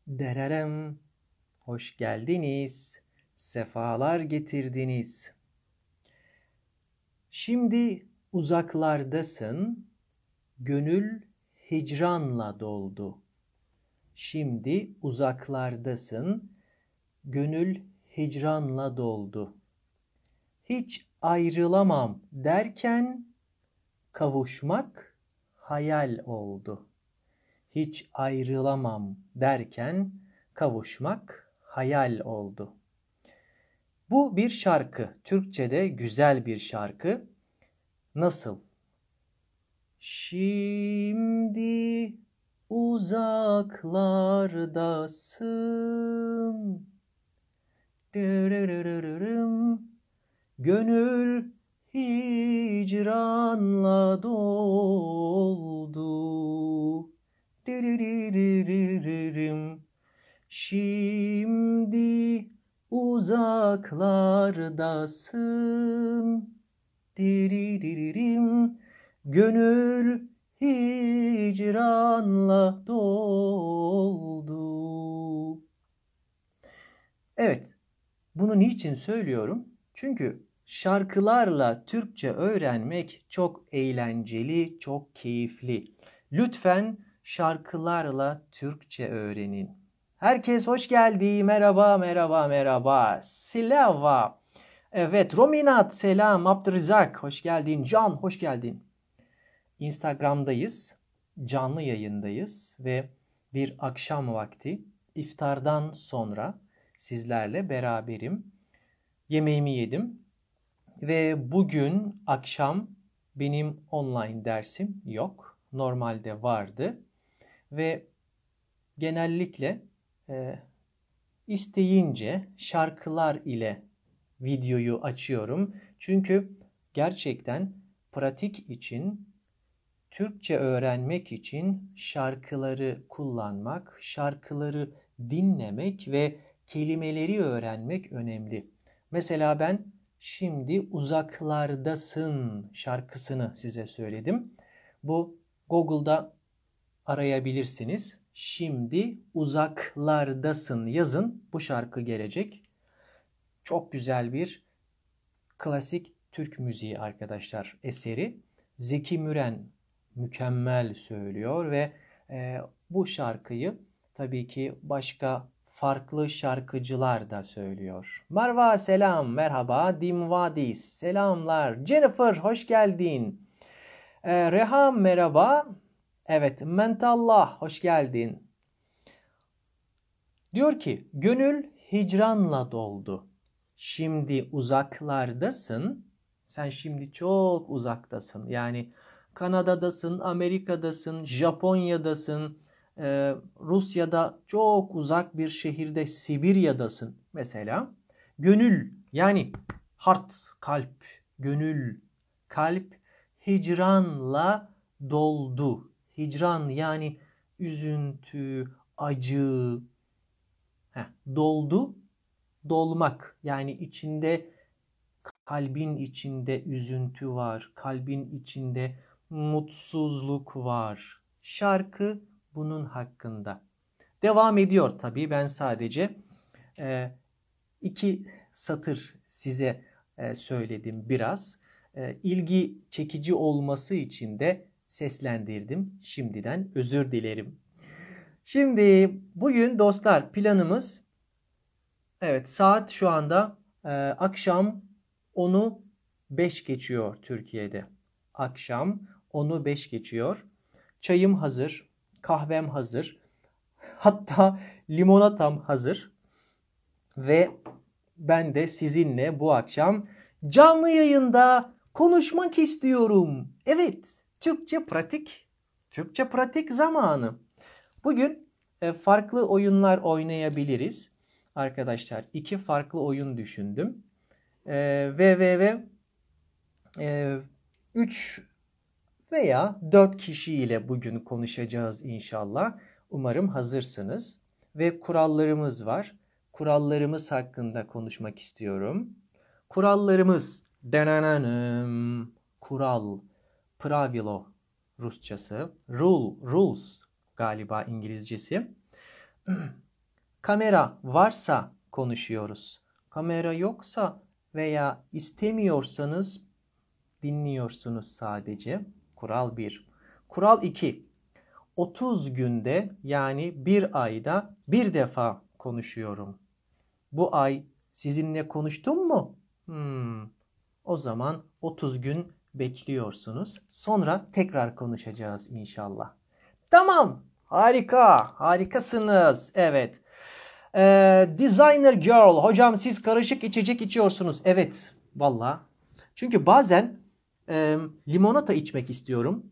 Dererem, hoş geldiniz, sefalar getirdiniz. Şimdi uzaklardasın, gönül hicranla doldu. Şimdi uzaklardasın, gönül hicranla doldu. Hiç ayrılamam derken kavuşmak hayal oldu. Hiç ayrılamam derken kavuşmak hayal oldu. Bu bir şarkı. Türkçe'de güzel bir şarkı. Nasıl? Şimdi uzaklardasın. Dırırırırım. Gönül hicranla doldu. Dırırırırırım. Şimdi uzaklardasın. Diriririm. Gönül hicranla doldu. Evet, bunu niçin söylüyorum? Çünkü şarkılarla Türkçe öğrenmek çok eğlenceli, çok keyifli. Lütfen şarkılarla Türkçe öğrenin. Herkes hoş geldi. Merhaba, merhaba, merhaba. Silava. Evet, Rominat, selam. Abdurrizak, hoş geldin. Can, hoş geldin. Instagram'dayız. Canlı yayındayız ve bir akşam vakti iftardan sonra sizlerle beraberim. Yemeğimi yedim ve bugün akşam benim online dersim yok. Normalde vardı ve genellikle isteyince şarkılar ile videoyu açıyorum. Çünkü gerçekten pratik için, Türkçe öğrenmek için şarkıları kullanmak, şarkıları dinlemek ve kelimeleri öğrenmek önemli. Mesela ben şimdi uzaklardasın şarkısını size söyledim. Bu Google'da arayabilirsiniz. Şimdi uzaklardasın yazın, bu şarkı gelecek. Çok güzel bir klasik Türk müziği arkadaşlar eseri. Zeki Müren mükemmel söylüyor ve bu şarkıyı tabii ki başka farklı şarkıcılar da söylüyor. Marva selam, merhaba. Dimvadis selamlar. Jennifer hoş geldin. Reham merhaba. Evet, Mentallah hoş geldin. Diyor ki, gönül hicranla doldu. Şimdi uzaklardasın. Sen şimdi çok uzaktasın. Yani Kanada'dasın, Amerika'dasın, Japonya'dasın, Rusya'da çok uzak bir şehirde Sibirya'dasın mesela. Gönül yani heart, kalp, gönül, kalp hicranla doldu. Hicran yani üzüntü, acı, doldu, dolmak. Yani içinde, kalbin içinde üzüntü var, kalbin içinde mutsuzluk var. Şarkı bunun hakkında. Devam ediyor tabii. Ben sadece iki satır size söyledim biraz. İlgi çekici olması için de seslendirdim. Şimdiden özür dilerim. Şimdi bugün dostlar planımız, evet, saat şu anda akşam 10'u 5 geçiyor Türkiye'de. Akşam 10'u 5 geçiyor. Çayım hazır, kahvem hazır. Hatta limonatam hazır. Ve ben de sizinle bu akşam canlı yayında konuşmak istiyorum. Evet, Türkçe pratik zamanı. Bugün farklı oyunlar oynayabiliriz. Arkadaşlar 2 farklı oyun düşündüm. Ve 3 veya 4 kişiyle bugün konuşacağız inşallah. Umarım hazırsınız. Ve kurallarımız var. Kurallarımız hakkında konuşmak istiyorum. Kurallarımız. Kural. Pravilo Rusçası. Rules galiba İngilizcesi. Kamera varsa konuşuyoruz. Kamera yoksa veya istemiyorsanız dinliyorsunuz sadece. Kural 1. Kural 2. 30 günde yani bir ayda bir defa konuşuyorum. Bu ay sizinle konuştum mu? O zaman 30 gün bekliyorsunuz. Sonra tekrar konuşacağız inşallah. Tamam. Harika. Harikasınız. Evet. Designer Girl. Hocam siz karışık içecek içiyorsunuz. Evet. Valla. Çünkü bazen limonata içmek istiyorum.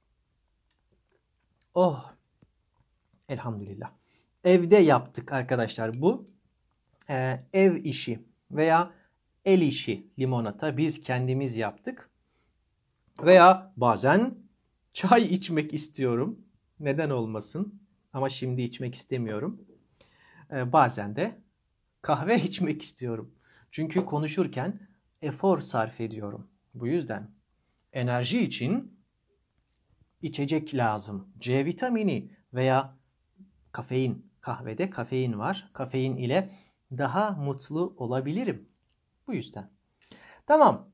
Oh. Elhamdülillah. Evde yaptık arkadaşlar bu. Ev işi veya el işi limonata biz kendimiz yaptık. Veya bazen çay içmek istiyorum. Neden olmasın? Ama şimdi içmek istemiyorum. Bazen de kahve içmek istiyorum. Çünkü konuşurken efor sarf ediyorum. Bu yüzden enerji için içecek lazım. C vitamini veya kafein. Kahvede kafein var. Kafein ile daha mutlu olabilirim. Bu yüzden. Tamam.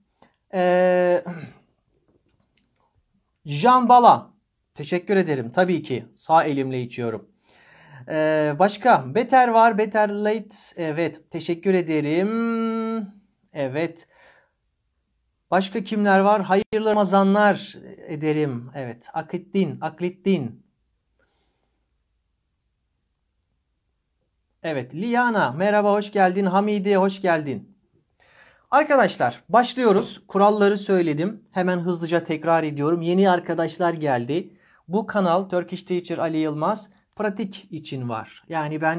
Jean Bala. Teşekkür ederim. Tabii ki. Sağ elimle içiyorum. Başka. Better var. Better late. Evet. Teşekkür ederim. Evet. Başka kimler var? Hayırlı Ramazanlar ederim. Evet. Akliddin. Evet. Liana. Merhaba. Hoş geldin. Hamide. Hoş geldin. Arkadaşlar başlıyoruz. Kuralları söyledim. Hemen hızlıca tekrar ediyorum. Yeni arkadaşlar geldi. Bu kanal Turkish Teacher Ali Yılmaz pratik için var. Yani ben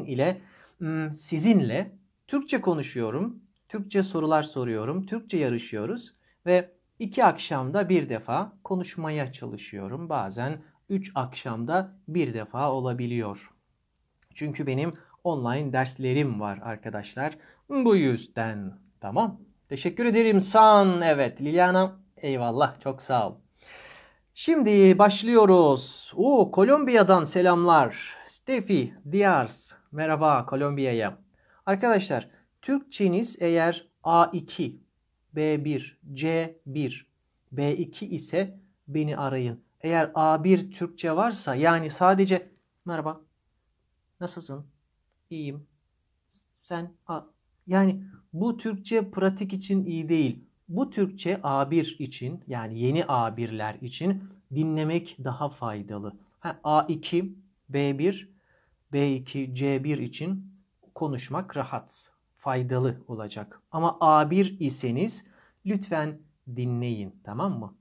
sizinle Türkçe konuşuyorum. Türkçe sorular soruyorum. Türkçe yarışıyoruz. Ve 2 akşamda bir defa konuşmaya çalışıyorum. Bazen 3 akşamda bir defa olabiliyor. Çünkü benim online derslerim var arkadaşlar. Bu yüzden. Tamam. Teşekkür ederim San. Evet Liliana. Eyvallah. Çok sağ ol. Şimdi başlıyoruz. Kolombiya'dan selamlar. Steffi Diaz. Merhaba Kolombiya'ya. Arkadaşlar Türkçeniz eğer A2, B1, C1, B2 ise beni arayın. Eğer A1 Türkçe varsa yani sadece merhaba, nasılsın, İyiyim, sen yani bu Türkçe pratik için iyi değil. Bu Türkçe A1 için yani yeni A1'ler için dinlemek daha faydalı. A2, B1, B2, C1 için konuşmak rahat, faydalı olacak. Ama A1 iseniz lütfen dinleyin, tamam mı?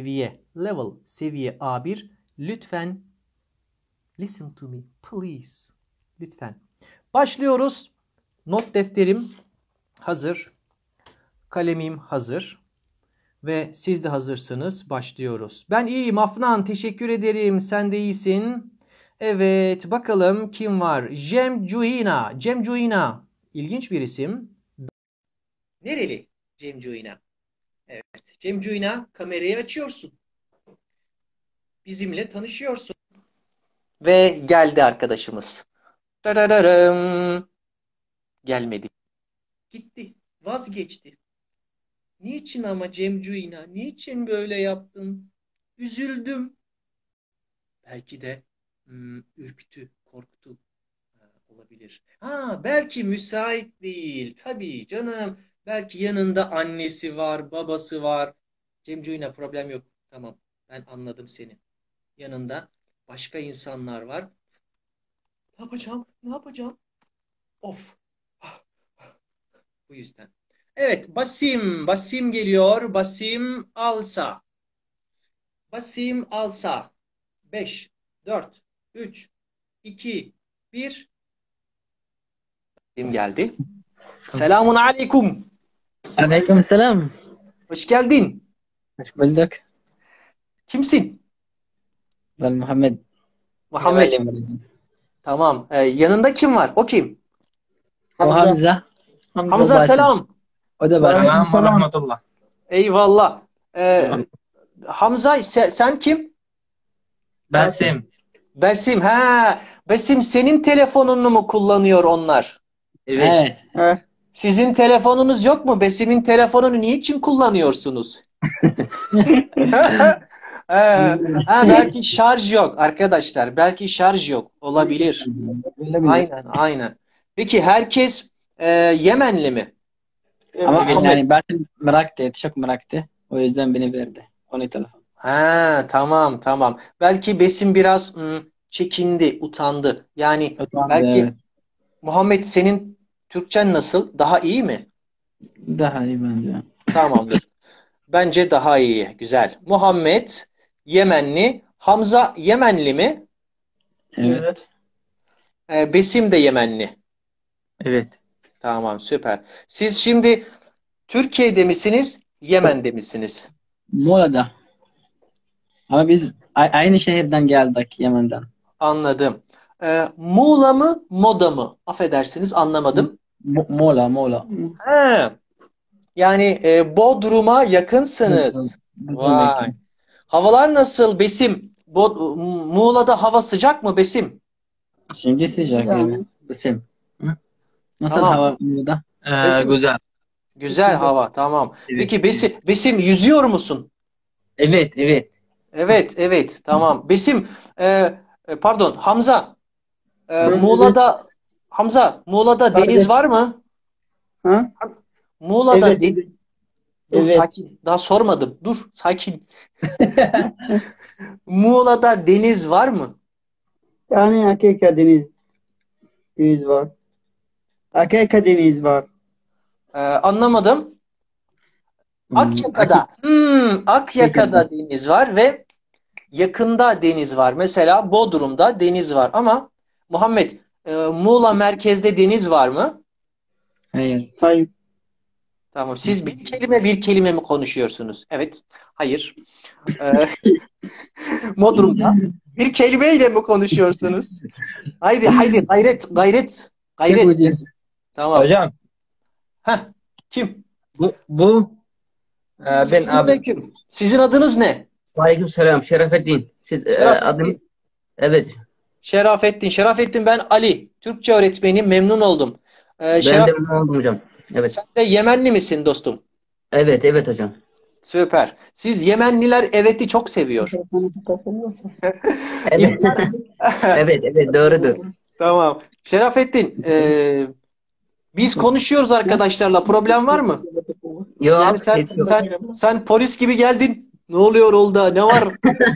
Seviye A1 lütfen listen to me please. Lütfen. Başlıyoruz. Not defterim hazır. Kalemim hazır. Ve siz de hazırsınız. Başlıyoruz. Ben iyiyim Afnan. Teşekkür ederim. Sen de iyisin. Evet. Bakalım kim var? Cem Cuina. İlginç bir isim. Nereli Cem Cuina? Evet. Cem Cuina, kamerayı açıyorsun. Bizimle tanışıyorsun. Ve geldi arkadaşımız. Tarararım. Gelmedi. Gitti. Vazgeçti. Niçin ama Cem Cuina? Niçin böyle yaptın? Üzüldüm. Belki de ürktü, korktu. Olabilir. Belki müsait değil. Tabii canım. Belki yanında annesi var, babası var. Cem Cuina problem yok. Tamam. Ben anladım seni. Yanında başka insanlar var. Ne yapacağım? Of. Bu yüzden. Evet, Basim geliyor. Basim Alsa. 5, 4, 3, 2, 1. Kim geldi? Selamun aleyküm. Aleyküm selam. Hoş geldin. Hoş bulduk. Kimsin? Ben Muhammed. Muhammed. Tamam. Yanında kim var? O kim? O Hamza. Hamza selam. O da Basim. Selam ve rahmetullah. Eyvallah. Hamza sen kim? Basim. Basim. Besim senin telefonunu mu kullanıyor onlar? Evet. Evet. Sizin telefonunuz yok mu? Besim'in telefonunu niçin kullanıyorsunuz? Ha, belki şarj yok arkadaşlar. Belki şarj yok. Olabilir. Olabilir. Aynen, aynen. Peki herkes Yemenli mi? Ama Evet. Muhammed. yani Basim merak etti. Çok merak etti. O yüzden beni verdi. Onu telefon. Ha, tamam, tamam. Belki Besim biraz çekindi, utandı. Yani Utandı, belki evet. Muhammed senin Türkçen nasıl? Daha iyi mi? Daha iyi bence. Tamamdır. Bence daha iyi. Güzel. Muhammed Yemenli. Hamza Yemenli mi? Evet. Evet. Besim de Yemenli. Evet. Tamam, süper. Siz şimdi Türkiye'de misiniz, Yemen'de misiniz? Muğla'da. Ama biz aynı şehirden geldik, Yemen'den. Anladım. Muğla mı, Moda mı? Affedersiniz, anlamadım. Muğla, Muğla. He, yani Bodrum'a yakınsınız. Bodrum Vay. yakın. Havalar nasıl Besim? Muğla'da hava sıcak mı Besim? Şimdi sıcak, evet. Yani Isim. Hı? Nasıl Tamam. hava Muğla'da? Besim, Güzel. güzel hava, tamam. Evet, Peki evet. Besim yüzüyor musun? Evet, evet. Evet, evet, tamam. Besim, pardon, Hamza, evet. Muğla'da deniz Kardeş. var mı? Ha? Muğla'da Evet. de Dur Evet. sakin. Daha sormadım. Dur sakin. Muğla'da deniz var mı? Yani erkek deniz var. Erkek deniz var. Anlamadım. Akik, Akyaka'da. Akyaka'da deniz var ve yakında deniz var. Mesela Bodrum'da deniz var ama Muhammed, Muğla merkezde deniz var mı? hayır. Hayır. Tamam. Siz bir kelime mi konuşuyorsunuz? Evet. Hayır. E, Bodrum'da bir kelimeyle mi konuşuyorsunuz? Haydi haydi gayret gayret gayret. Sekuzi. Tamam. Hocam Heh. Kim? bu ben abi. Selamünaleyküm. Sizin adınız ne? Aleykümselam Şerefettin. Siz adınız? Şerafettin. Evet. Şerafettin. Şerafettin ben Ali. Türkçe öğretmenim. Memnun oldum. Ben de Şerafettin memnun oldum hocam. Evet. sen de Yemenli misin dostum? Evet, evet hocam. Süper. Siz Yemenliler evet'i çok seviyor. Evet. İftar. Evet, evet doğrudur. Tamam. Şerafettin, biz konuşuyoruz arkadaşlarla. Problem var mı? Yani Yok, sen hiç yok. sen sen polis gibi geldin. Ne oluyor orada? Ne var?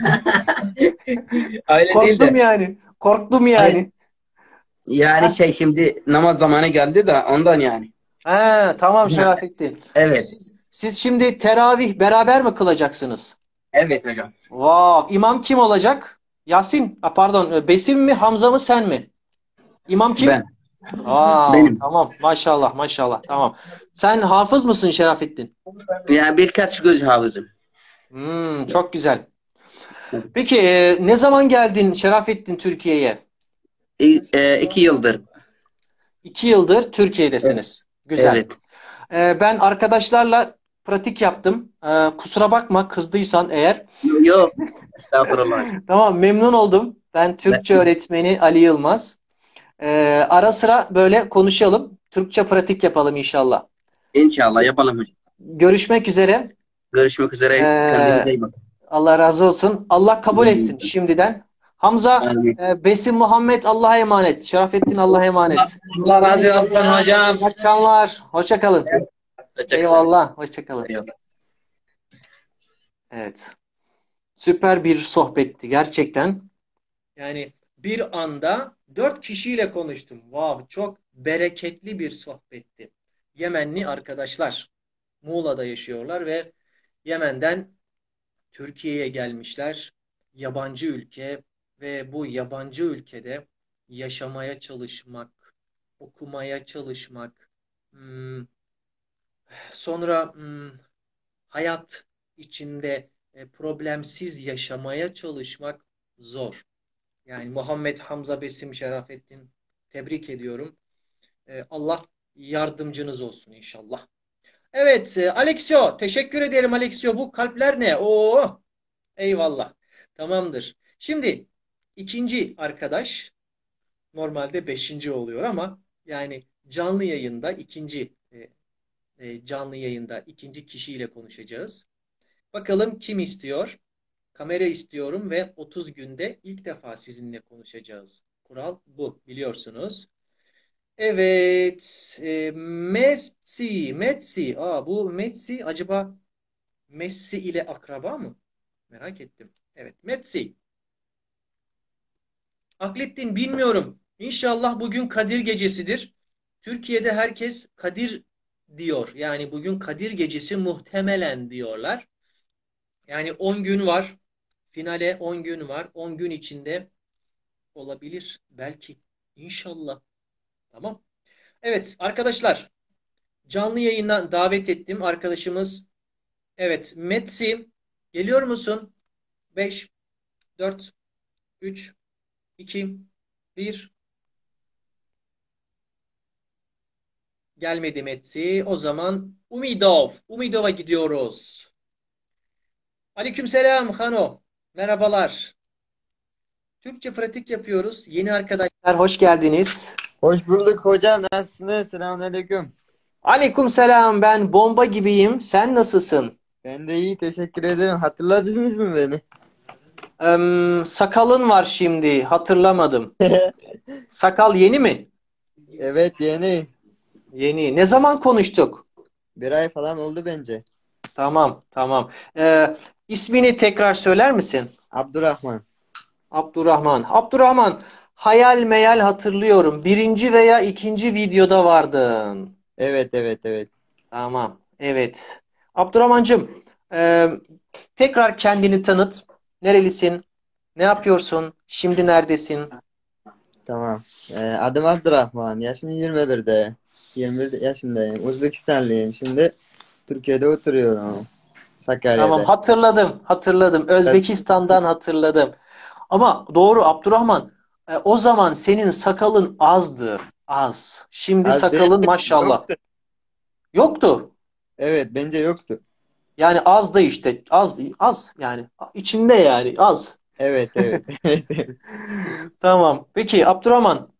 Öyle değil Korktum de. yani. Korktum Hayır, yani. yani Heh. şey şimdi namaz zamanı geldi de ondan yani. He, tamam Ha, Şerafettin. evet. Siz şimdi teravih beraber mi kılacaksınız? Evet hocam. Vav, imam kim olacak? Yasin, pardon, Besim mi, Hamza mı, sen mi? İmam kim? Ben. Aa, Benim. tamam. Maşallah, maşallah. Tamam. Sen hafız mısın Şerafettin? Yani birkaç göz hafızım. Çok güzel. Peki ne zaman geldin Şerafettin Türkiye'ye? 2 yıldır. 2 yıldır Evet. Türkiye'desiniz. Güzel. Evet. Ben arkadaşlarla pratik yaptım. Kusura bakma kızdıysan eğer. Yok. Estağfurullah. Tamam, memnun oldum. Ben Ben, Türkçe öğretmeni Ali Yılmaz. Ara sıra böyle konuşalım. Türkçe pratik yapalım inşallah. İnşallah yapalım hocam. Görüşmek üzere. Görüşmek üzere. Kendinize Ee, iyi bakın. Allah razı olsun. Allah kabul etsin şimdiden. Hamza, Amin. Besim Muhammed Allah'a emanet. Şerafettin Allah'a emanet. Allah razı olsun hocam. İyi akşamlar. Hoşça kalın. Hoşçakalın. Eyvallah. Hoşça kalın. Eyvallah. Evet. Süper bir sohbetti gerçekten. Yani bir anda 4 kişiyle konuştum. Wow, çok bereketli bir sohbetti. Yemenli arkadaşlar Muğla'da yaşıyorlar ve Yemen'den Türkiye'ye gelmişler. Yabancı ülke ve bu yabancı ülkede yaşamaya çalışmak, okumaya çalışmak, hmm, sonra hayat içinde problemsiz yaşamaya çalışmak zor. Yani Muhammed, Hamza, Besim, Şerafettin tebrik ediyorum. Allah yardımcınız olsun inşallah. Evet, Alexio, teşekkür ederim Alexio. Bu kalpler ne? Oo, eyvallah. Tamamdır. Şimdi ikinci arkadaş. Normalde beşinci oluyor ama yani canlı yayında canlı yayında ikinci kişiyle konuşacağız. Bakalım kim istiyor? Kamera istiyorum ve 30 günde ilk defa sizinle konuşacağız. Kural bu, biliyorsunuz. Evet, Messi. Bu Messi acaba Messi ile akraba mı? Merak ettim. Evet, Messi. Aklettin bilmiyorum. İnşallah bugün Kadir gecesidir. Türkiye'de herkes Kadir diyor. Yani bugün Kadir gecesi muhtemelen diyorlar. Yani 10 gün var. Finale 10 gün var. 10 gün içinde olabilir belki. İnşallah. Tamam. Evet arkadaşlar, canlı yayından davet ettim arkadaşımız. Evet, Metsi geliyor musun? 5, 4, 3, 2, 1. Gelmedi Metsi. O zaman Umidov'a gidiyoruz. Aleykümselam Hano. Merhabalar. Türkçe pratik yapıyoruz. Yeni arkadaşlar hoş geldiniz. Hoş bulduk hocam. Nasılsınız? Selamünaleyküm. Aleykümselam, ben bomba gibiyim. Sen nasılsın? Ben de iyi. Teşekkür ederim. Hatırladınız mı beni? Sakalın var şimdi. Hatırlamadım. Sakal yeni mi? Evet, yeni. Yeni. Ne zaman konuştuk? Bir ay falan oldu bence. Tamam, tamam. İsmini tekrar söyler misin? Abdurrahman. Abdurrahman. Abdurrahman, hayal meyal hatırlıyorum. Birinci veya ikinci videoda vardın. Evet, evet, evet. Tamam, evet. Abdurrahmancığım, tekrar kendini tanıt. Nerelisin? Ne yapıyorsun? Şimdi neredesin? Tamam. Adım Abdurrahman. Yaşım 21'de. 21 yaşındayım. Uzbekistanlıyım. Şimdi Türkiye'de oturuyorum. Tamam, Sakarya'da. hatırladım. Özbekistan'dan hatırladım. Ama doğru Abdurrahman. O zaman senin sakalın azdı. Az. Şimdi Az değil. sakalın maşallah. Yoktu. Yoktu. Evet, bence yoktu. Yani az da işte. Az yani. İçinde yani az. Evet, evet. Evet, evet. Tamam. Peki Abdurrahman,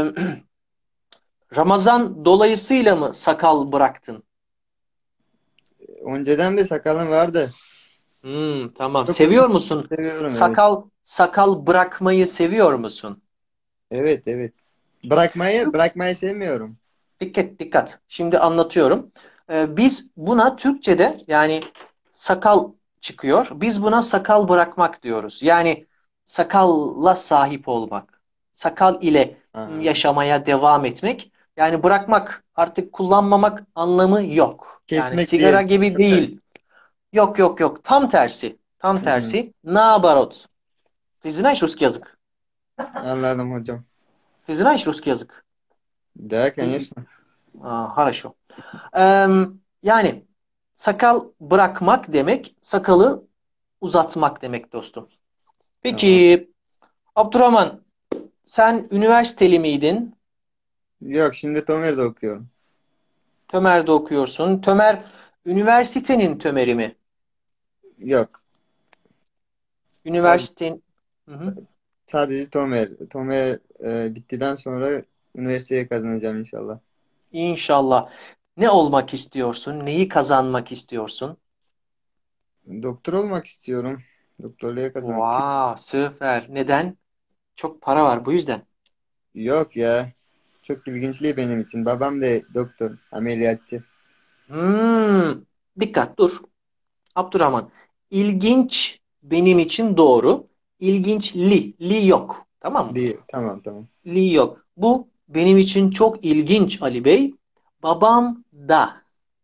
Ramazan dolayısıyla mı sakal bıraktın? Önceden de sakalım vardı. Tamam. Çok uzun Seviyor musun? seviyorum, evet. Sakal bırakmayı seviyor musun? Evet, evet. Bırakmayı sevmiyorum. Dikkat. Şimdi anlatıyorum. Biz buna Türkçe'de yani sakal çıkıyor. Biz buna sakal bırakmak diyoruz. Yani sakalla sahip olmak. Sakal ile Aa, yaşamaya devam etmek. Yani bırakmak, artık kullanmamak anlamı yok. Yani kesmek sigara değil. gibi Değil mi? değil. Yok. Tam tersi. Tam Hmm, tersi. Наоборот. Ты знаешь русский язык? anladım hocam. Ты знаешь русский язык? Да, конечно. Хорошо. Yani sakal bırakmak demek, sakalı uzatmak demek dostum. Tamam. Peki Abdurrahman, sen üniversiteli miydin? Yok, şimdi Tomer'de okuyorum. Tömer'de okuyorsun. Tömer üniversitenin Tömer'i mi? Yok. Sadece, Üniversitenin. Hı hı. sadece Tomer. Tomer bittikten sonra üniversiteye kazanacağım inşallah. İnşallah. Ne olmak istiyorsun? Neyi kazanmak istiyorsun? Doktor olmak istiyorum. Doktorluğa kazanmak. Süper. Neden? Çok para var bu yüzden. Yok ya. Çok ilginçliği benim için. Babam da doktor, ameliyatçı. Hmm, Dikkat dur. Abdurrahman. İlginç benim için doğru. İlginçli yok. Tamam mı? Tamam, tamam. Li yok. Bu benim için çok ilginç Ali Bey. Babam da.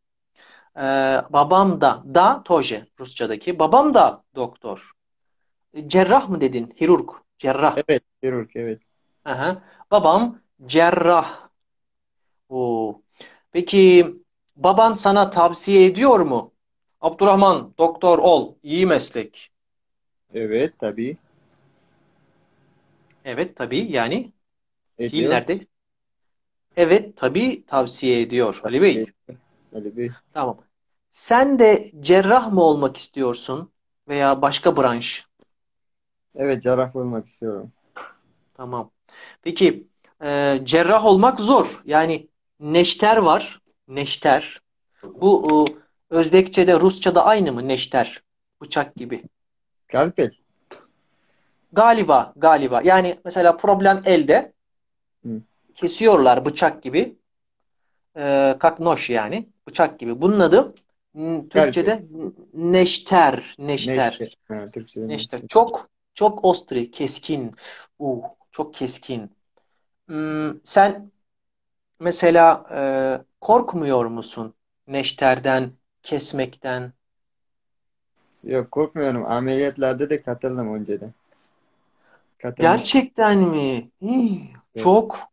Babam da Toje Rusçadaki. Babam da doktor. Cerrah mı dedin? Hirurg. Cerrah. Evet, kirurg, evet. Aha. Babam cerrah. Oo. Peki baban sana tavsiye ediyor mu? Abdurrahman doktor ol. İyi meslek. Evet, tabii. Evet tabii yani fiil Ediyor. nerede? Evet tabii tavsiye ediyor Ali Bey. Tabii. Ali Bey. Tamam. Sen de cerrah mı olmak istiyorsun veya başka branş? Evet, cerrah olmak istiyorum. Tamam. Peki cerrah olmak zor. Yani neşter var. Neşter. Bu Özbekçe'de, Rusça'da aynı mı neşter? Bıçak gibi. Skalpel. Galiba, galiba. Yani mesela problem elde. Hı. Kesiyorlar bıçak gibi. Kaknoş yani. Bıçak gibi. Bunun adı Skalpel. Türkçe'de neşter. Neşter. Neşter. Ha, Türkçe'de Neşter. neşter. Çok ostri. Keskin. Çok keskin. Sen mesela korkmuyor musun neşterden, kesmekten? Yok, korkmuyorum. Ameliyatlarda da katıldım önceden. Katılmıştım. Gerçekten mi? Evet.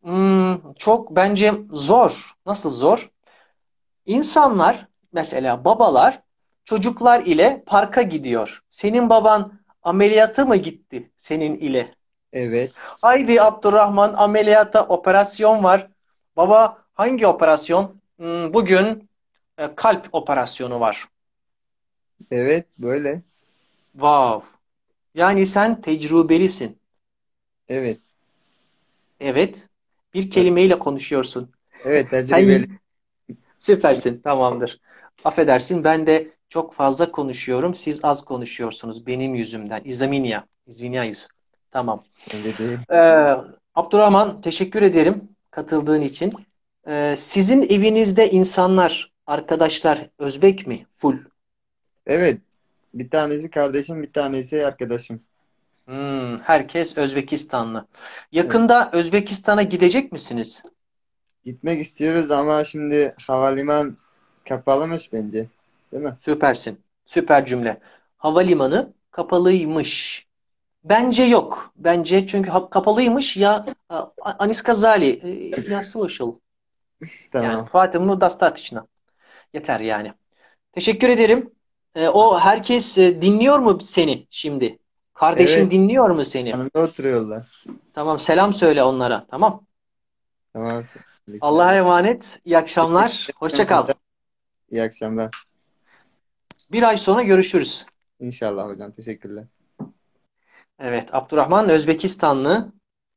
Çok bence zor. Nasıl zor? İnsanlar mesela babalar çocuklar ile parka gidiyor. Senin baban ameliyata mı gitti senin ile? Evet. Haydi Abdurrahman ameliyata operasyon var. Baba hangi operasyon? Bugün kalp operasyonu var. Evet. Böyle. Wow. Yani sen tecrübelisin. Evet. Evet. Bir kelimeyle konuşuyorsun. Evet. Sen Tecrübeli. süpersin. Tamamdır. Affedersin ben de çok fazla konuşuyorum. Siz az konuşuyorsunuz benim yüzümden. İzaminia. İzviniayus. Tamam. Öyle değil. Ee, Abdurrahman teşekkür ederim katıldığın için. Sizin evinizde insanlar, arkadaşlar Özbek mi? Full. Evet. Bir tanesi kardeşim, bir tanesi arkadaşım. Herkes Özbekistanlı. Evet. Yakında Özbekistan'a gidecek misiniz? Gitmek istiyoruz ama şimdi havaliman kapalımış bence. Değil mi? Süpersin. Süper cümle. Havalimanı kapalıymış. Bence yok. Bence çünkü kapalıymış ya Anis Kazali nasıl? Yani Tamam. Fatih Достаточно. Yeter yani. Teşekkür ederim. O herkes dinliyor mu seni şimdi? Kardeşin Evet. dinliyor mu seni? Yanımda oturuyorlar. Tamam selam söyle onlara. Tamam. Tamam. Allah'a emanet. İyi akşamlar. Hoşça kal. Hocam. İyi akşamlar. Bir ay sonra görüşürüz. İnşallah hocam. Teşekkürler. Evet, Abdurrahman Özbekistanlı.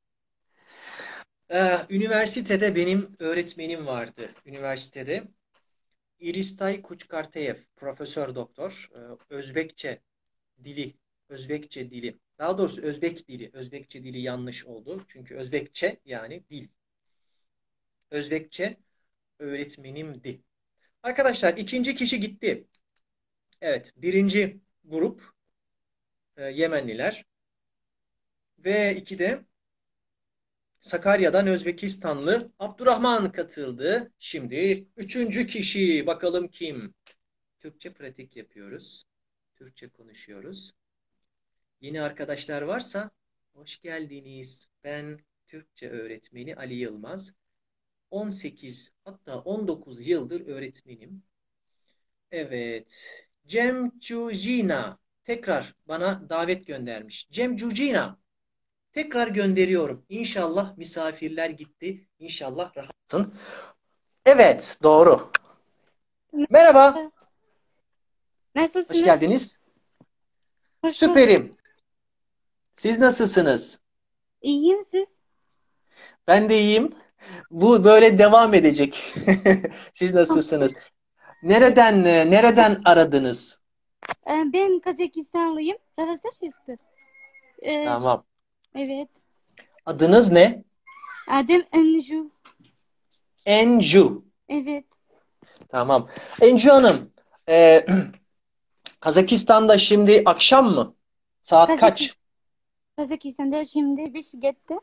Üniversitede benim öğretmenim vardı. Üniversitede. İristay Kuçkarteyev, profesör doktor. Özbekçe dili, Özbekçe dili. Daha doğrusu Özbek dili. Özbekçe dili yanlış oldu. Çünkü Özbekçe yani dil. Özbekçe öğretmenimdi. Arkadaşlar ikinci kişi gitti. Evet, birinci grup Yemenliler ve iki de Sakarya'dan Özbekistanlı Abdurrahman katıldı. Şimdi üçüncü kişi bakalım kim? Türkçe pratik yapıyoruz. Türkçe konuşuyoruz. Yeni arkadaşlar varsa hoş geldiniz. Ben Türkçe öğretmeni Ali Yılmaz. 18 hatta 19 yıldır öğretmenim. Evet. Cem Cujina tekrar bana davet göndermiş. Cem Cujina tekrar gönderiyorum. İnşallah misafirler gitti. İnşallah rahatsın. Evet, doğru. Merhaba, hoş Nasılsınız? geldiniz. Hoş bulduk. Süperim. Siz nasılsınız? İyiyim siz? Ben de iyiyim. Bu böyle devam edecek. Siz nasılsınız? Nereden aradınız? Ben Kazakistanlıyım. Razрешите? Ee, Tamam. evet. Adınız ne? Adım Anju. Enju. Evet. Tamam. Enju Hanım, e, Kazakistan'da şimdi akşam mı? Saat kaç? Kazakistan'da şimdi bir gitti.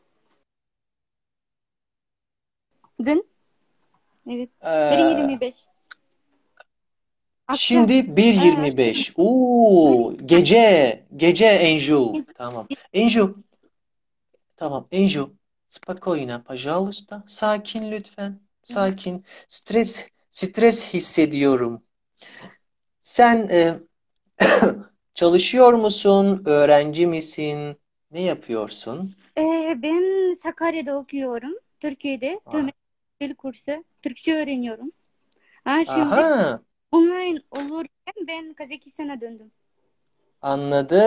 Dün. Evet. Ee, 1:25. Akşam. Şimdi Akşam. 1:25. Gece Enju. Tamam. Enju, tamam. Enju, spokojna, pожалуйста. Sakin lütfen. Sakin. Stres hissediyorum. Sen çalışıyor musun? Öğrenci misin? Ne yapıyorsun? Ben Sakarya'da okuyorum. Türkiye'de. Ah, Tüm dil kursu. Türkçe öğreniyorum. Şimdi aha, online olurken ben Kazakistan'a döndüm.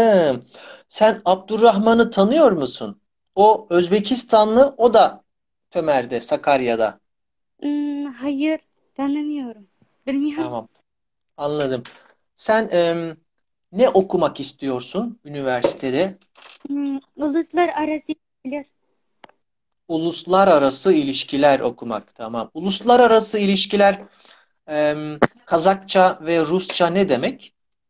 anladım. Sen Abdurrahman'ı tanıyor musun? O Özbekistanlı, o da Tömer'de, Sakarya'da. Hayır, tanımıyorum. Bilmiyorum. Tamam, anladım. Sen ne okumak istiyorsun üniversitede? Uluslararası ilişkiler. Uluslararası ilişkiler okumak. Tamam. Uluslararası ilişkiler Kazakça ve Rusça ne demek?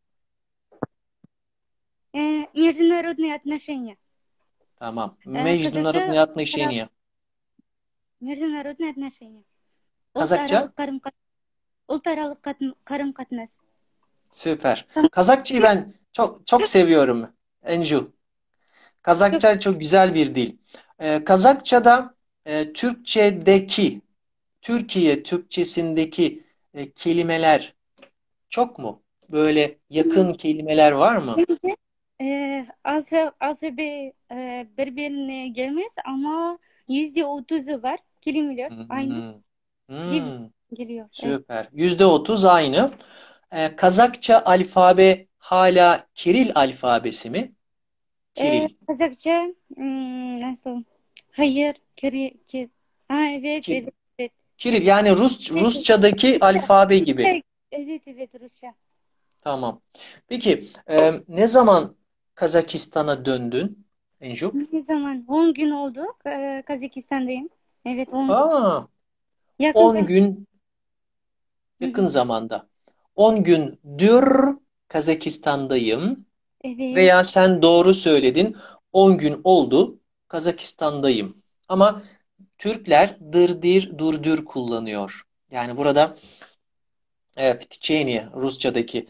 Международные отношения. Tamam. Kazakça Международные отношения. международные отношения. Kazakça? Uluslararası karım-katınız. Süper. Kazakçayı ben çok seviyorum. Enju. Kazakça çok güzel bir dil. Kazakça'da Türkçedeki, Türkiye Türkçesindeki kelimeler çok mu? Böyle yakın kelimeler var mı? Bence alfabe birbirine gelmez ama %30'u var. Kelimeler aynı gibi Hmm, geliyor. süper. %30 aynı. Kazakça alfabe hala Kiril alfabesi mi? Kiril. Kazakça nasıl? Hayır. Evet, Ki- evet, evet. Kiril yani Rusçadaki alfabe gibi. Evet, Rusça. Tamam. Peki ne zaman Kazakistan'a döndün Enju? Ne zaman? 10 gün oldu. Kazakistan'dayım. Evet, 10 gün. Aa, Yakın 10 zaman. gün yakın zamanda. 10 gündür Kazakistan'dayım. Evet. Veya sen doğru söyledin. 10 gün oldu Kazakistan'dayım. Ama Türkler dırdir durdur kullanıyor. Yani burada в течение Rusçadaki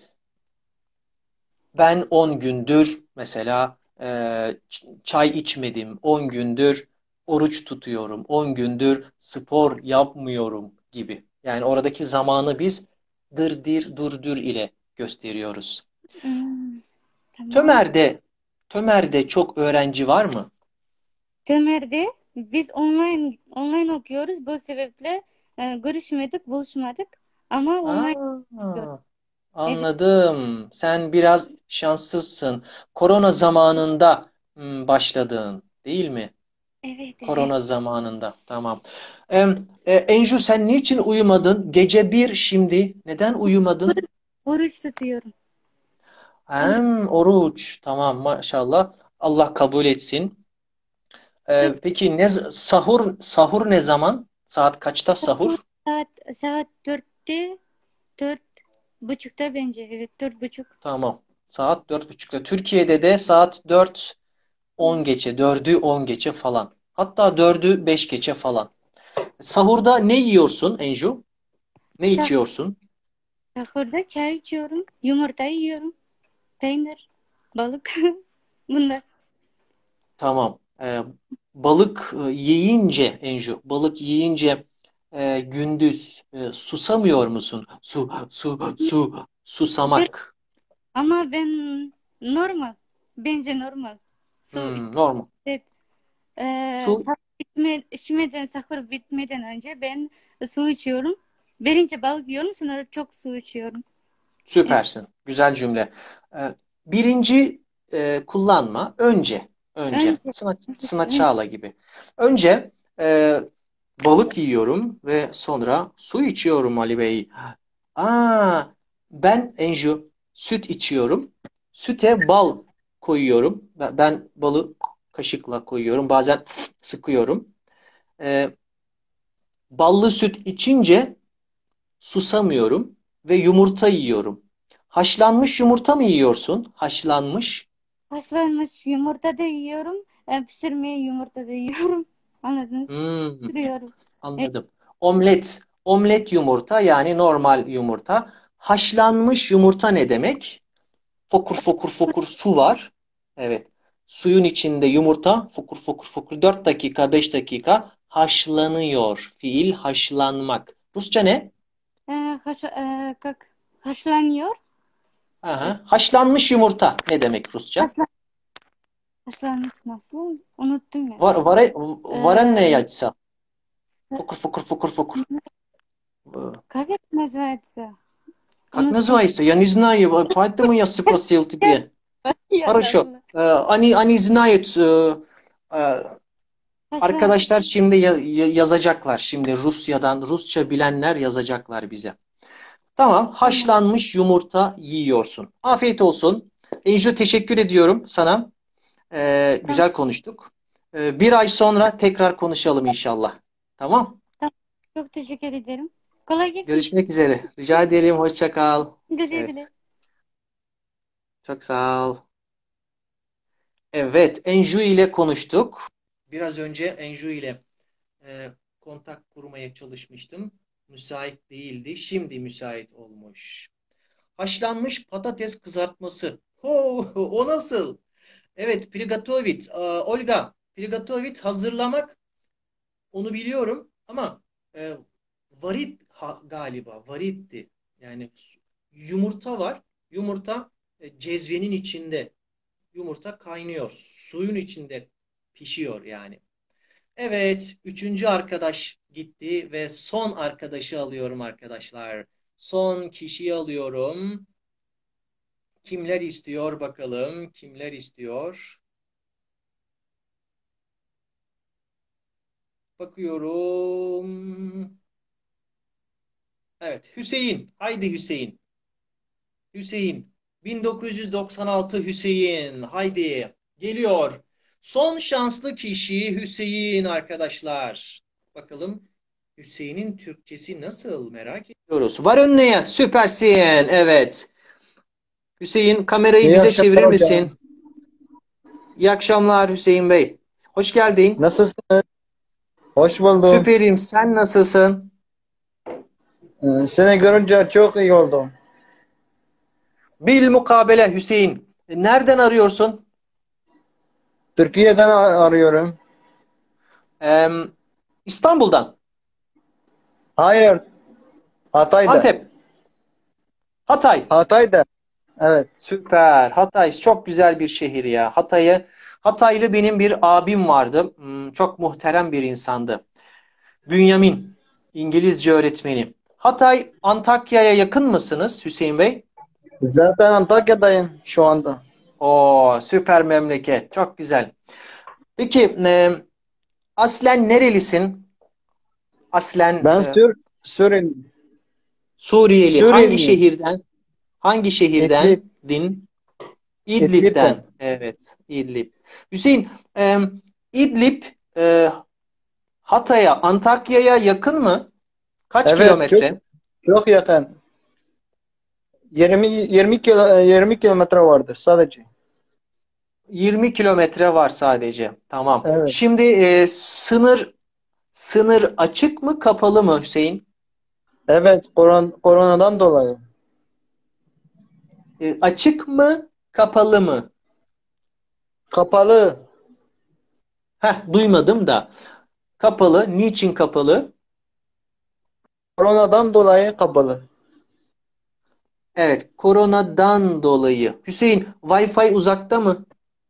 ben 10 gündür mesela çay içmedim. 10 gündür oruç tutuyorum. 10 gündür spor yapmıyorum gibi. Yani oradaki zamanı biz dırdir durdur ile gösteriyoruz. Tamam. Tömer'de çok öğrenci var mı? Tömer'de biz online okuyoruz. Bu sebeple görüşmedik, buluşmadık. Ama online okuyoruz. Aa, anladım. Sen biraz şanssızsın. Korona zamanında başladın, değil mi? Evet. Korona zamanında. Tamam. Enju sen niçin uyumadın? Gece 1 şimdi. Neden uyumadın? Oruç tutuyorum. Oruç. Tamam maşallah. Allah kabul etsin. Peki sahur ne zaman? Saat kaçta sahur? Saat 4:30'da bence. Evet, 4:30. Tamam. Saat 4.30'da. Türkiye'de de saat 4:10 geçe, 4'ü 10 geçe falan. Hatta 4'ü 5 geçe falan. Sahurda ne yiyorsun Enju? Ne içiyorsun? Sahurda çay içiyorum. Yumurta yiyorum. Peynir, balık. Bunlar. Tamam. Balık yiyince Enju, balık yiyince gündüz susamıyor musun? Susamak. Ama ben normal. Bence normal. Su Normal. evet. Su Sahur bitmeden önce ben su içiyorum. Birinci balık yiyorum, sonra çok su içiyorum. süpersin. Güzel cümle. Birinci kullanma. Önce. Önce. Sınav çağla gibi. Önce balık yiyorum ve sonra su içiyorum Ali Bey. Ben Enju süt içiyorum. Süte bal koyuyorum. Ben balı kaşıkla koyuyorum. Bazen sıkıyorum. Ballı süt içince susamıyorum ve yumurta yiyorum. Haşlanmış yumurta mı yiyorsun? Haşlanmış. Haşlanmış yumurta da yiyorum. Pişirmeye yumurta da yiyorum. Anladınız? Hmm, Pişiriyorum. anladım. Omlet yumurta yani normal yumurta. Haşlanmış yumurta ne demek? Fokur fokur fokur su var. Evet. Suyun içinde yumurta fokur fokur fokur 4 dakika 5 dakika haşlanıyor. Fiil haşlanmak. Rusça ne? Haşlanıyor. Aha. Haşlanmış yumurta ne demek Rusça? Haşlanmış nasıl? Unuttum ya. Вареное яйцо. Фокур, фокур, фокур, фокур. Как это называется? Как называется? Я не знаю, поэтому я спросил тебе. Хорошо. Они знают Arkadaşlar şimdi yazacaklar. Şimdi Rusya'dan Rusça bilenler yazacaklar bize. Tamam. Haşlanmış yumurta yiyorsun. Afiyet olsun. Enju teşekkür ediyorum sana. Güzel konuştuk. Bir ay sonra tekrar konuşalım inşallah. Tamam. Çok teşekkür ederim. Kolay gelsin. Görüşmek üzere. Rica ederim. Hoşça kal. Güle Evet. güle. Çok sağ ol. Evet. Enju ile konuştuk. Biraz önce Enju ile kontak kurmaya çalışmıştım. Müsait değildi. Şimdi müsait olmuş. Haşlanmış patates kızartması. O nasıl? Evet, prigatovit. Olga, prigatovit hazırlamak onu biliyorum ama varit galiba. Varitti. Yani yumurta var. Yumurta cezvenin içinde. Yumurta kaynıyor. Suyun içinde pişiyor yani. Evet, üçüncü arkadaş gitti ve son arkadaşı alıyorum arkadaşlar. Son kişiyi alıyorum. Kimler istiyor bakalım? Kimler istiyor? Bakıyorum. Evet, Hüseyin. Haydi Hüseyin. Hüseyin. 1996 Hüseyin. Haydi. Geliyor. Son şanslı kişi Hüseyin arkadaşlar. Bakalım Hüseyin'in Türkçesi nasıl merak ediyoruz. Var önüne. Süpersin. Evet. Hüseyin kamerayı İyi bize akşamlar çevirir hocam. misin? İyi akşamlar Hüseyin Bey. Hoş geldin. Nasılsınız? Hoş buldum. Süperim. Sen nasılsın? Seni görünce çok iyi oldum. Bil mukabele Hüseyin. Nereden arıyorsun? Türkiye'den arıyorum. Ee, İstanbul'dan. Hayır, Hatay'da. Antep. Hatay. Hatay'da. Evet. Süper. Hatay çok güzel bir şehir ya. Hataylı benim bir abim vardı. Çok muhterem bir insandı. Bünyamin. İngilizce öğretmeni. Hatay, Antakya'ya yakın mısınız Hüseyin Bey? Zaten Antakya'dayım şu anda. Oo, süper memleket. Çok güzel. Peki aslen nerelisin? Aslen Ben Suriyeli. Suriyeli. Hangi Suriyeliyim. şehirden? Hangi şehirden? İdlib. İdlib'den. İdlib'den. Evet, İdlib. Hüseyin, İdlib Hatay'a, Antakya'ya yakın mı? Kaç Evet, kilometre? çok yakın. 20 kilometre vardı sadece. 20 kilometre var sadece. Tamam. Evet. Şimdi sınır açık mı, kapalı mı Hüseyin? Evet, koronadan dolayı. Açık mı, kapalı mı? Kapalı. Duymadım da. Kapalı. Niçin kapalı? Koronadan dolayı kapalı. Evet, koronadan dolayı. Hüseyin, Wi-Fi uzakta mı?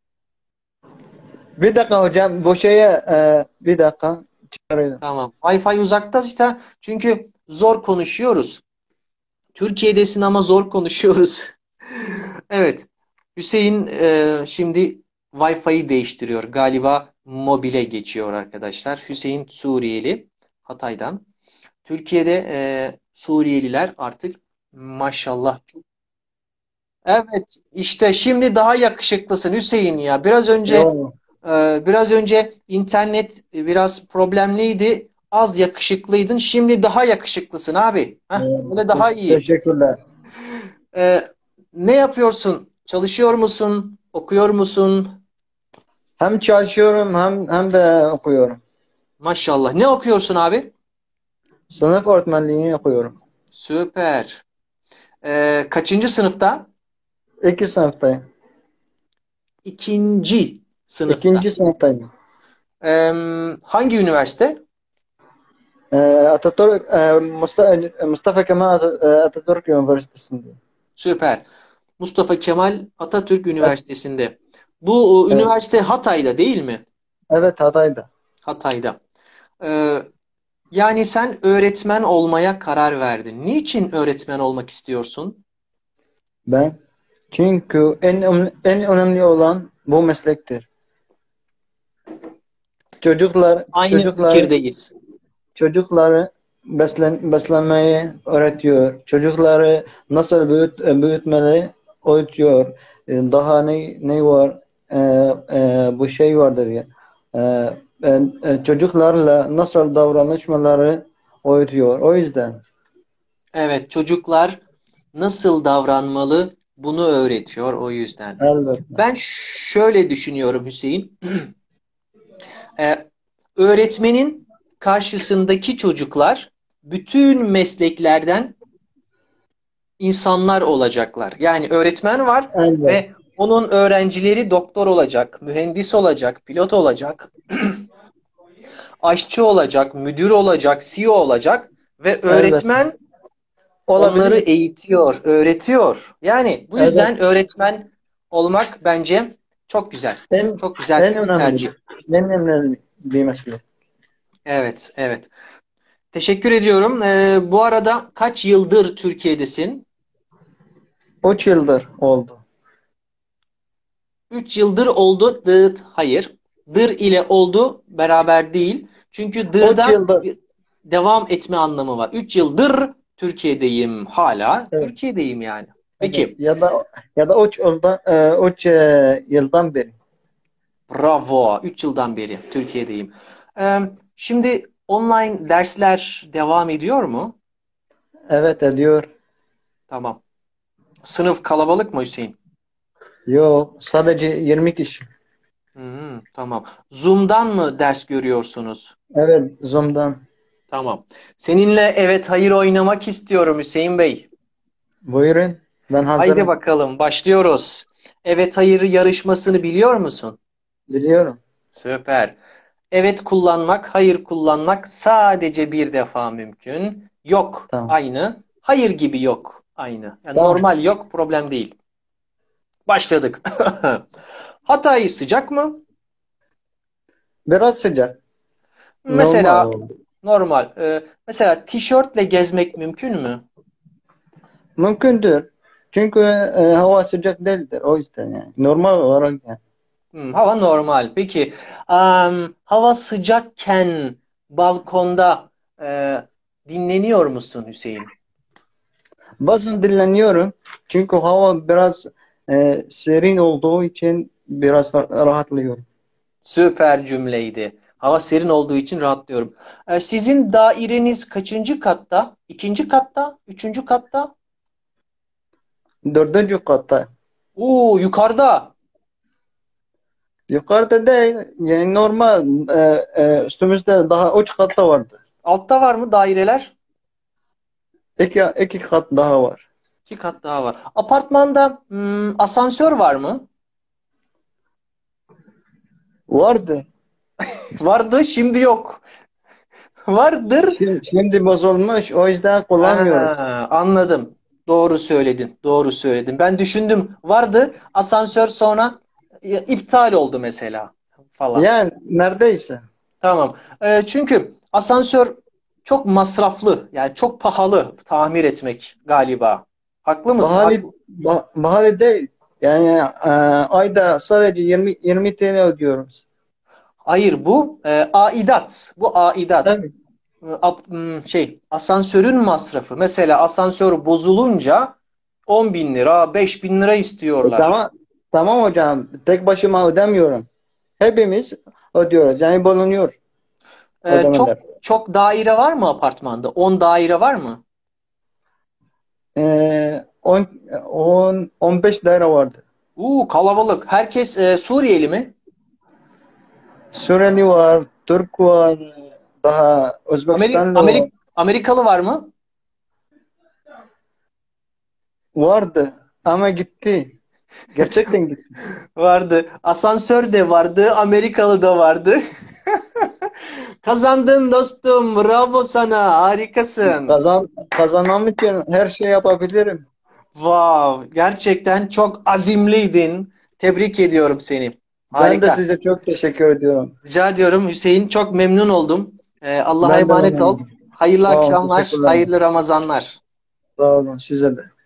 Bir dakika hocam, bu bir dakika çıkarayım. Tamam. Wi-Fi uzaktaysa çünkü zor konuşuyoruz. Türkiye'desin ama zor konuşuyoruz. Evet. Hüseyin şimdi Wi-Fi'yi değiştiriyor. Galiba mobile geçiyor arkadaşlar. Hüseyin Suriyeli. Hatay'dan. Türkiye'de Suriyeliler artık maşallah. Evet, işte şimdi daha yakışıklısın Hüseyin ya. Yo. Biraz önce internet biraz problemliydi. Az yakışıklıydın. Şimdi daha yakışıklısın abi. Böyle daha iyi. Teşekkürler. Ne yapıyorsun? Çalışıyor musun? Okuyor musun? Hem çalışıyorum hem de okuyorum. Maşallah. Ne okuyorsun abi? Sınıf öğretmenliği okuyorum. Süper. Kaçıncı sınıfta? 2 sınıftayım. İkinci sınıfta. 2. sınıftayım. Hangi üniversite? Atatürk Mustafa Kemal Atatürk Üniversitesi'nde. Süper. Mustafa Kemal Atatürk Üniversitesi'nde. Bu Evet. üniversite Hatay'da değil mi? Evet, Hatay'da. Hatay'da. Yani sen öğretmen olmaya karar verdin. Niçin öğretmen olmak istiyorsun? Ben. Çünkü en önemli olan bu meslektir. Aynı çocuklar fikirdeyiz. çocukları beslenmeyi öğretiyor. Çocukları nasıl büyütmeli öğretiyor. Daha ne var? Bu şey vardır ya. Çocuklarla nasıl davranışmaları öğretiyor. O yüzden. Evet, çocuklar nasıl davranmalı bunu öğretiyor o yüzden. Elbette. Ben şöyle düşünüyorum Hüseyin. Öğretmenin karşısındaki çocuklar bütün mesleklerden insanlar olacaklar. Yani öğretmen var Elbette. ve onun öğrencileri doktor olacak, mühendis olacak, pilot olacak, aşçı olacak, müdür olacak, CEO olacak ve öğretmen onları Olabilir. eğitiyor, öğretiyor. Yani bu Evet. yüzden öğretmen olmak bence çok güzel. Çok güzel En bir önemli. tercih. En önemli bir meslek. Evet, evet. Teşekkür ediyorum. Bu arada kaç yıldır Türkiye'desin? 3 yıldır oldu. 3 yıldır oldu. Dıt, hayır. Dır ile oldu beraber değil. Çünkü 3 dırda yıldır. bir devam etme anlamı var. 3 yıldır Türkiye'deyim. Hala Evet. Türkiye'deyim yani. Evet. Peki. Ya da 3 yıldan beri. Bravo. 3 yıldan beri Türkiye'deyim. Şimdi online dersler devam ediyor mu? Evet ediyor. Tamam. Sınıf kalabalık mı Hüseyin? Yok, sadece 20 kişi. Tamam. Zoom'dan mı ders görüyorsunuz? Evet, Zoom'dan. Tamam. Seninle evet hayır oynamak istiyorum Hüseyin Bey. Buyurun. Ben Haydi hazırım. bakalım başlıyoruz. Evet hayır yarışmasını biliyor musun? Biliyorum. Süper. Evet kullanmak, hayır kullanmak sadece bir defa mümkün. Yok Tamam. aynı. Hayır gibi yok aynı. Yani Tamam. normal yok problem değil. Başladık. Hatay sıcak mı? Biraz sıcak. Normal Mesela oldu. normal. Mesela tişörtle gezmek mümkün mü? Mümkündür. Çünkü hava sıcak değildir. O yüzden yani. Normal olarak yani. Hava normal. Peki, hava sıcakken balkonda dinleniyor musun Hüseyin? Bazen dinleniyorum. Çünkü hava biraz serin olduğu için biraz rahatlıyorum. Süper cümleydi. Hava serin olduğu için rahatlıyorum. Sizin daireniz kaçıncı katta? İkinci katta? Üçüncü katta? 4. katta. Oo, yukarıda. Yukarıda değil. Yani normal üstümüzde daha 3 katta vardı. Altta var mı daireler? İki kat daha var. İki kat daha var. Apartmanda asansör var mı? Vardı. Vardı, şimdi yok. Vardır. Şimdi bozulmuş. O yüzden kullanmıyoruz. Anladım. Doğru söyledin. Doğru söyledin. Ben düşündüm vardı. Asansör sonra iptal oldu mesela falan. Yani neredeyse. Tamam. Çünkü asansör çok masraflı. Yani çok pahalı tamir etmek galiba. Haklı mısın? Pahalı değil. Yani ayda sadece 20 TL ödüyoruz. Hayır bu aidat. Bu aidat. Tabii. Asansörün masrafı. Mesela asansör bozulunca 10 bin lira, 5 bin lira istiyorlar. Tamam hocam. Tek başıma ödemiyorum. Hepimiz ödüyoruz. Yani bulunuyor Çok ödemeler. çok daire var mı apartmanda? 10 daire var mı? 15 daire vardı. Kalabalık. Herkes Suriyeli mi? Suriyeli var, Türk var, daha Özbekistanlı var. Amerikalı var mı? Vardı ama gitti. Gerçekten gitti. Vardı. Asansör de vardı. Amerikalı da vardı. Kazandın dostum. Bravo sana. Harikasın. Kazanmam için her şey yapabilirim. Wow. Gerçekten çok azimliydin. Tebrik ediyorum seni. Ben de Harika. size çok teşekkür ediyorum. Rica ediyorum Hüseyin. Çok memnun oldum. Allah'a Ben de emanet ol. memnunum. Hayırlı Sağ olun, akşamlar. teşekkürler. Hayırlı Ramazanlar. Sağ olun, size de.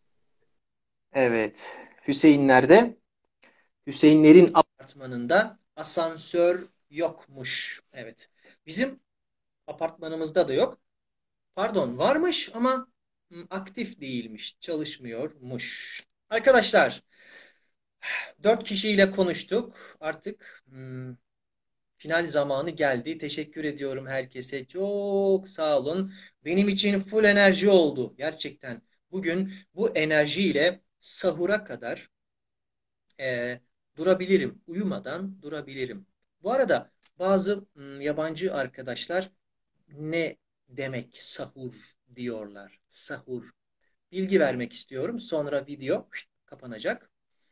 Evet. Hüseyin nerede? Hüseyinlerin apartmanında Asansör yokmuş. Evet. Bizim apartmanımızda da yok. Pardon, varmış ama aktif değilmiş, çalışmıyormuş. Arkadaşlar, 4 kişiyle konuştuk. Artık final zamanı geldi. Teşekkür ediyorum herkese. Çok sağ olun. Benim için full enerji oldu. Gerçekten bugün bu enerjiyle sahura kadar durabilirim. Uyumadan durabilirim. Bu arada bazı yabancı arkadaşlar ne demek sahur diyorlar. Sahur. Bilgi vermek istiyorum. Sonra video kapanacak.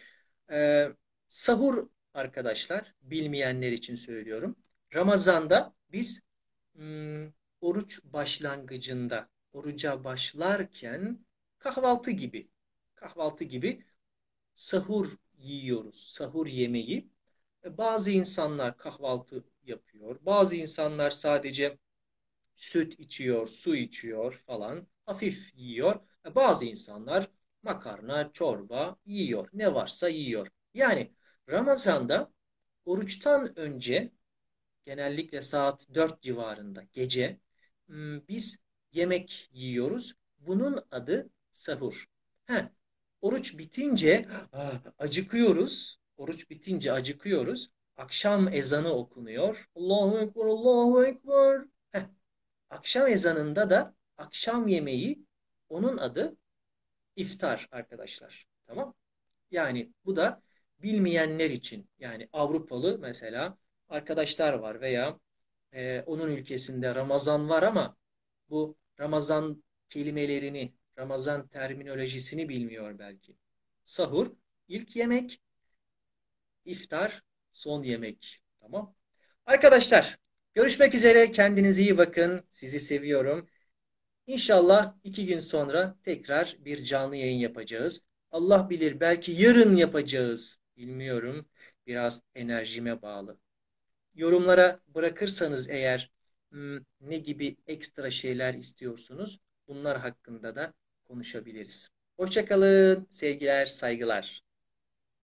Sahur arkadaşlar, bilmeyenler için söylüyorum. Ramazan'da biz oruç başlangıcında, oruca başlarken kahvaltı gibi sahur yiyoruz. Sahur yemeği. Bazı insanlar kahvaltı yapıyor. Bazı insanlar sadece süt içiyor, su içiyor falan. Hafif yiyor. Bazı insanlar makarna, çorba yiyor. Ne varsa yiyor. Yani Ramazan'da oruçtan önce genellikle saat 4 civarında gece biz yemek yiyoruz. Bunun adı sahur. He, oruç bitince acıkıyoruz. Oruç bitince acıkıyoruz. Akşam ezanı okunuyor. Allahu Ekber, Allahu Ekber. Heh, akşam ezanında da akşam yemeği, onun adı iftar arkadaşlar. Tamam? Yani bu da bilmeyenler için, yani Avrupalı mesela arkadaşlar var veya onun ülkesinde Ramazan var ama bu Ramazan kelimelerini, Ramazan terminolojisini bilmiyor belki. Sahur ilk yemek, iftar son yemek. Tamam? Arkadaşlar, görüşmek üzere. Kendinize iyi bakın. Sizi seviyorum. İnşallah 2 gün sonra tekrar bir canlı yayın yapacağız. Allah bilir, belki yarın yapacağız. Bilmiyorum. Biraz enerjime bağlı. Yorumlara bırakırsanız eğer ne gibi ekstra şeyler istiyorsunuz, bunlar hakkında da konuşabiliriz. Hoşça kalın. Sevgiler, saygılar.